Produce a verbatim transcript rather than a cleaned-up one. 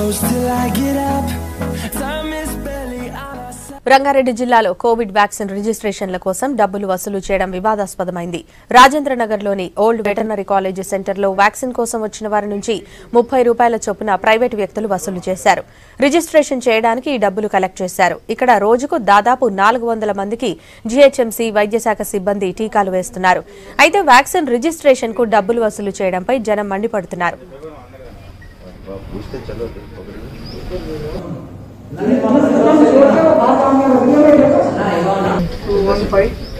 Ranga Reddy జిల్లాలో covid vaccine రిజిస్ట్రేషన్ల కోసం డబ్బులు వసూలు చేయడం వివాదాస్పదమైంది. రాజేంద్ర నగర్లోని ఓల్డ్ వెటర్నరీ కాలేజ్ సెంటర్లో వ్యాక్సిన్ కోసం వచ్చిన వారి నుంచి ముప్పై రూపాయల చొప్పున ప్రైవేట్ వ్యక్తులు వసూలు చేశారు. రిజిస్ట్రేషన్ చేయడానికి ఈ డబ్బులు కలెక్ట్ చేశారు. ఇక్కడ రోజుకు దాదాపు నాలుగు వందల మందికి జీహెచ్ఎంసీ వైద్యశాఖ సిబ్బంది టీకాలు వేస్తున్నారు. అయితే వ్యాక్సిన్ రిజిస్ట్రేషన్ కు డబ్బులు వసూలు చేయడంపై జనం మండిపడుతున్నారు. Two one five.